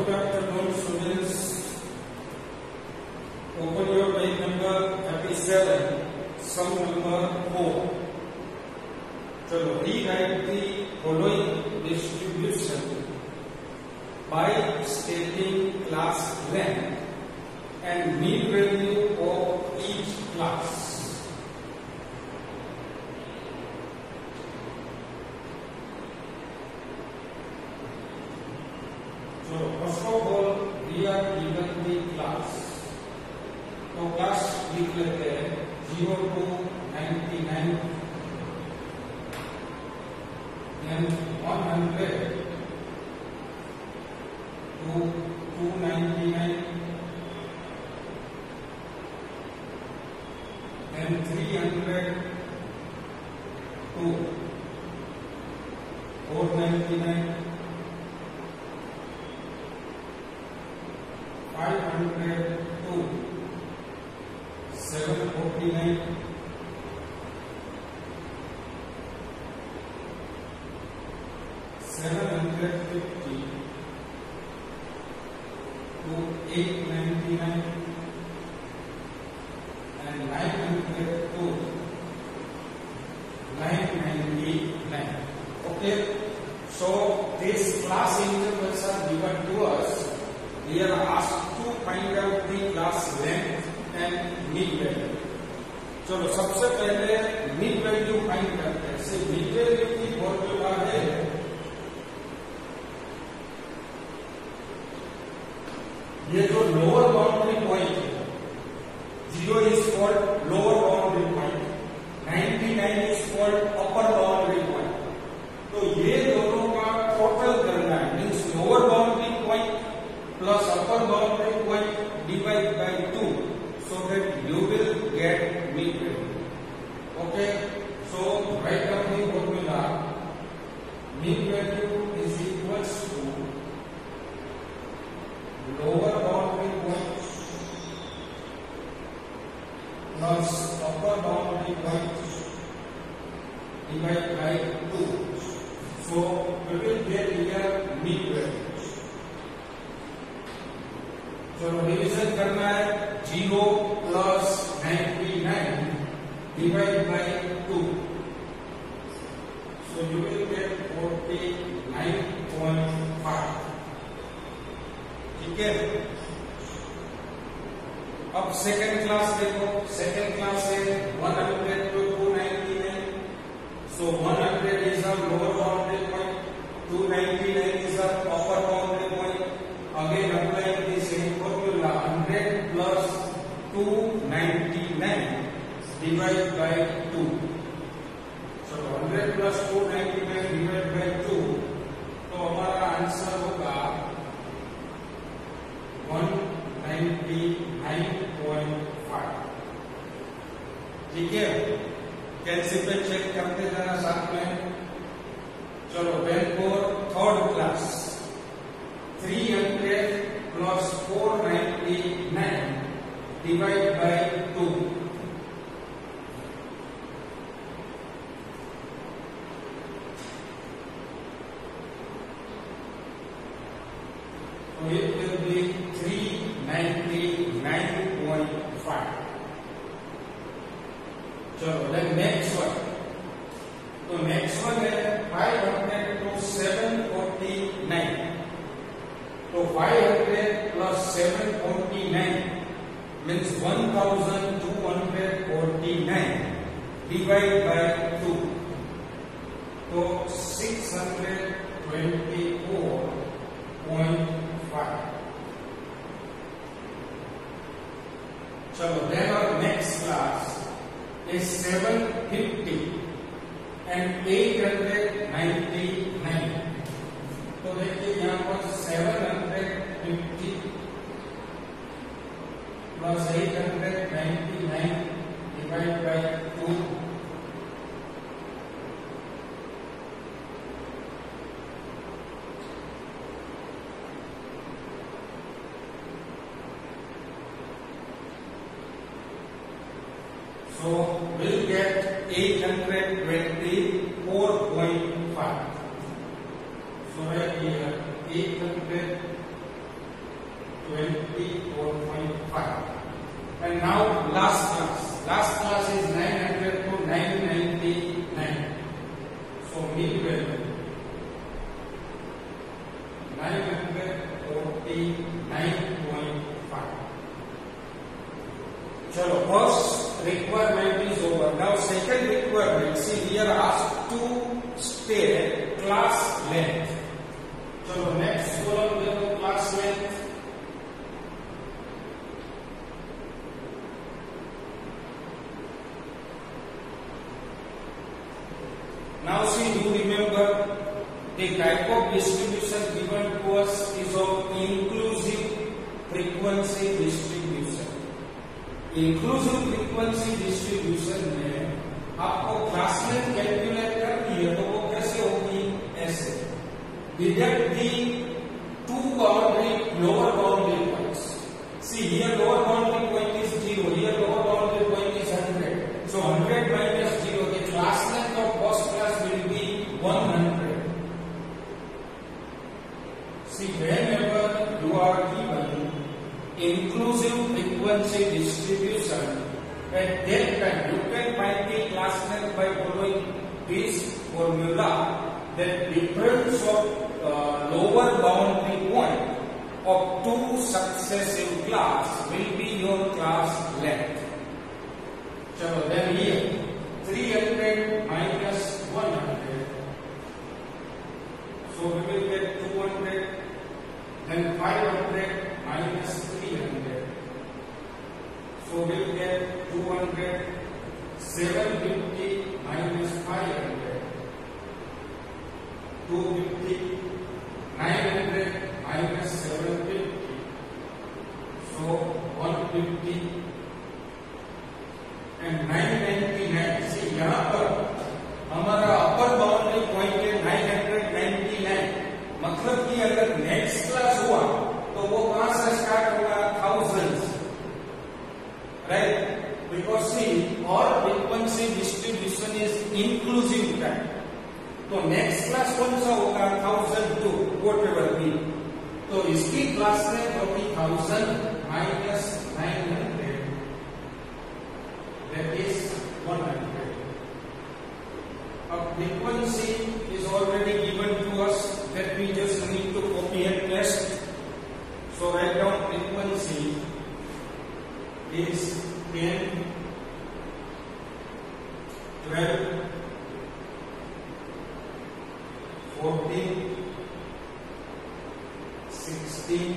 Good afternoon, students. Open your page number 37, sum number 4. चलो rewrite the following distribution by stating class length and mean value of each class. So first of all, we are given the class. तो class लिख लेते हैं 0 to 99 and 100 to 299 and 300 to 499, 500 to 749, 750 to 899 and 900 to 999. Okay, so these class intervals are given to us. We are asked to find out the class length and mean value. चलो सबसे पहले mean value find करते हैं. से mean value की formula है ये जो लोअर बाउंड्री पॉइंट है 0 is called lower boundary point, 99 is called upper boundary point. तो ये दोनों का टोटल करना है, means lower boundary point plus upper boundary point divide by 2, so that you will get mean value. Okay, so write down the formula. Mean value is equals to lower boundary point plus upper boundary point divided by 2. So we will get here mean value. चलो revision करना है. 0 plus 99 divided by 2. So you will get 49.5. ठीक है. अब second class देखो. Second class है 100 to 299. So 100 is a lower boundary point, 299 is a upper boundary point. Again applying the same formula, 100 plus 299 divided by 2. So 100 plus 299 divided by 2. तो हमारा answer होगा 199.5. ठीक है. कैंसिल पे चेक करते जाना साथ में. चलो when for third class 300 plus 499 divided by 2. So it will be 399.5. चलो then next one. तो next one है 500 to 749. तो 500 plus 749 means 1249 divided by 2. तो 624.5. चलो then our next class is 750 and 899. तो देखिए यहाँ पर 750 plus 899 divided by 2. So we'll get 824.5. So right here 824.5 24.5. And now last class is 900 to 999. So mean value 949.5. Chalo, first requirement is over. Now second requirement, see we are asked to state class length. Chalo, next column देखो class length. Now see, you remember the type of distribution given to us is of inclusive frequency distribution. Inclusive frequency distribution में आपको class length calculate करनी है तो वो कैसे होगी? ऐसे deduct the two boundary lower boundary points. See here lower boundary point is 0, here lower boundary point is 100. So 100 minus 0, the class length of first class will be 100. See, whenever you are given inclusive frequency distribution, at that time you can find the class length by following this formula. The difference of lower boundary point of two successive class will be your class length. Chalo, then here 300 minus 100. So we will get 200. Then 500 minus 300. So we will get 200. 750 minus 500. 250. 900 minus 750. So 150. And 999. See, यहाँ पर हमारा अपर boundary point है 999. मतलब कि अगर next class हुआ तो वो कहां से स्टार्ट होगा? Thousands, right? Because see our frequency distribution is inclusive time. तो नेक्स्ट क्लास कौन सा होगा? 1002 व्हाटएवर बी. तो इसकी क्लास लेंथ होगी 1000 minus 900, that is 100. अब frequency is already given to us, that we just need to copy and paste. So write down frequency is 10, 12, 14, 16,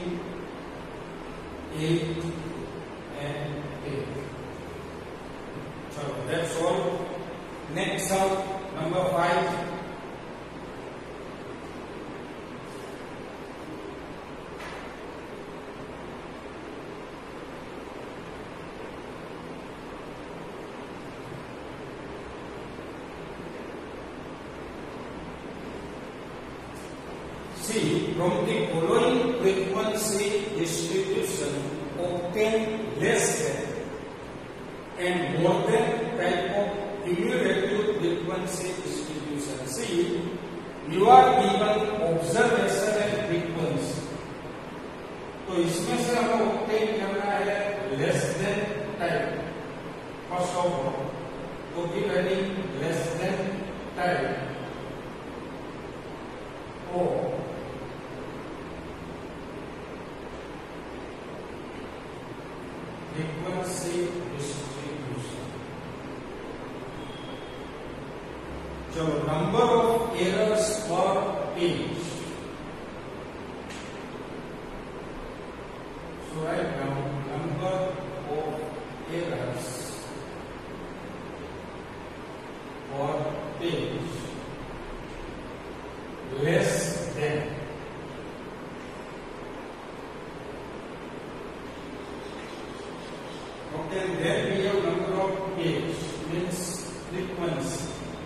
8 and 8. So that's all. Next up, number 5. See, from the following frequency distribution, obtain less than and more than type of cumulative frequency distribution. See, you are given observation and frequency. तो इसमें से हमें obtain करना है less than type. First of all, तो keep writing less than type. Oh. Frequency distribution. So number of errors per page. So write down number of errors per page less than. Okay, then we have number of page means frequency.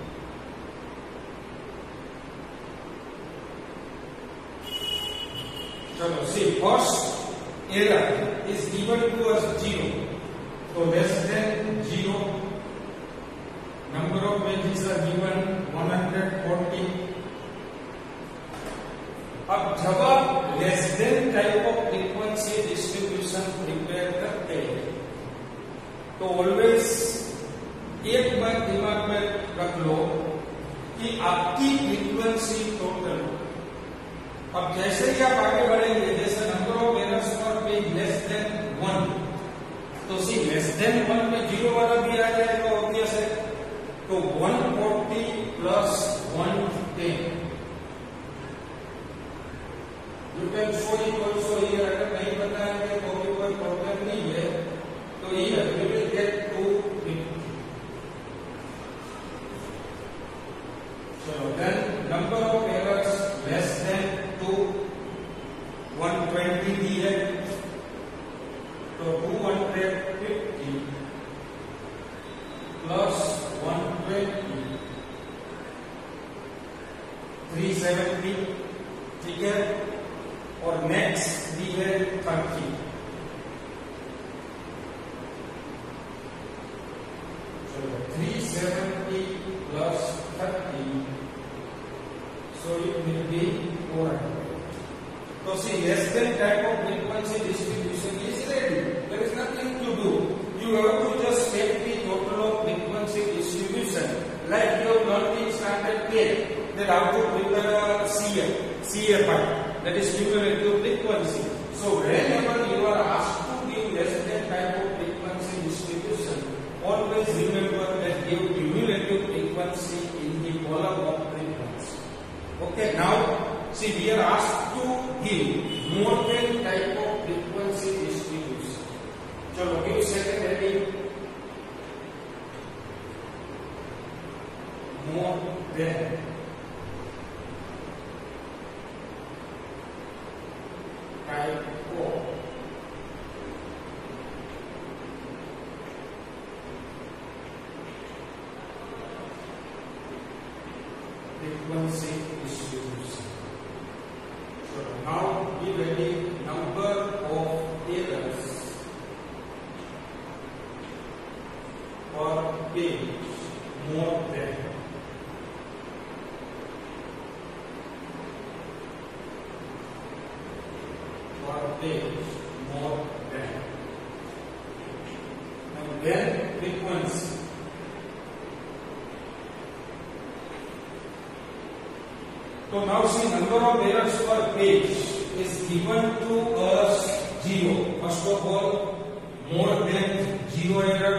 So see, first error is given to us 0. So less than 0. Number of pages are given 140. अब जब आप less than type of frequency distribution prepare करते हैं तो always एक बात दिमाग में रख लो कि आपकी फ्रीक्वेंसी टोटल, अब जैसे ही आप आगे बढ़ेंगे, जैसे नंबर ऑफ एरर्स पर पेज लेस देन 1, तो सी लेस देन 1 में 0 वाला भी आ जाएगा ऑब्वियस है, तो 140 plus 110 you can show it also here. अगर नहीं बताएंगे तो भी कोई प्रॉब्लम नहीं है, तो हियर वी विल गेट 250। चलो then number of errors less than 2 120 दी है, तो 250 प्लस 120 370, ठीक है। और नेक्स्ट दी है 30, चलो 370 plus 30, so it will be 400. So see, less than type of frequency distribution is ready. There is nothing to do. You have to just take the total of frequency distribution. Like you have learned in standard 10 that how to prepare a CFI, that is cumulative frequency. So whenever you are asked to give less than type of frequency distribution, always remember that give cumulative frequency in the column of frequency. Okay, now see, we are asked to give more than type of frequency distribution. Chalo, give second heading, more than type of frequency distribution. So now we ready number of errors per page more than per page more than, and then frequency. So now see, number of errors per page is given to us 0. First of all, more than 0 error.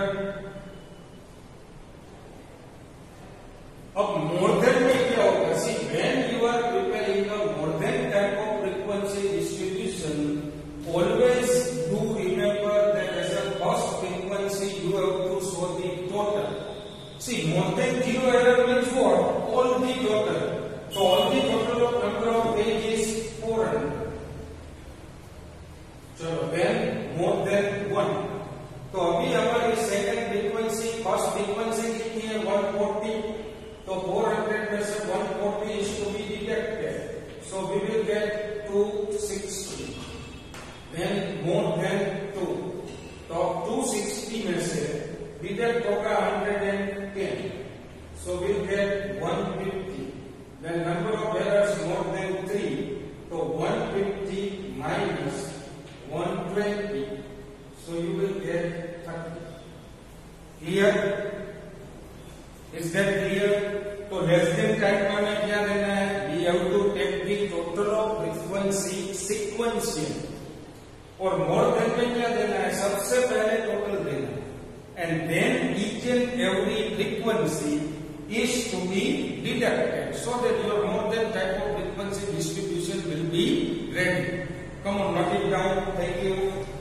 अब more than में क्या होगा? See, when you are preparing a more than type of frequency distribution, always do remember that as a first frequency you have to show the total. See, more than 0 error means what? All the total. So all the total of number of pages is 400. चलो then more than 1. तो अभी हमारी second frequency, first frequency कितनी है? 140. तो 400 में से 140 is to be deducted. So we will get 260. Then more than 2. तो 260 में से deduct होगा 110. So we will get 150. Then number of errors more than 3. So 150 minus 120. So you will get 30. Clear? Is that clear? तो less than type में क्या देना है? We have to take the total of frequency sequential. और more than में क्या देना है? सबसे पहले total देना है. And then each and every frequency is to be deducted so that your more than type of frequency distribution will be ready. Come on, note it down. Thank you.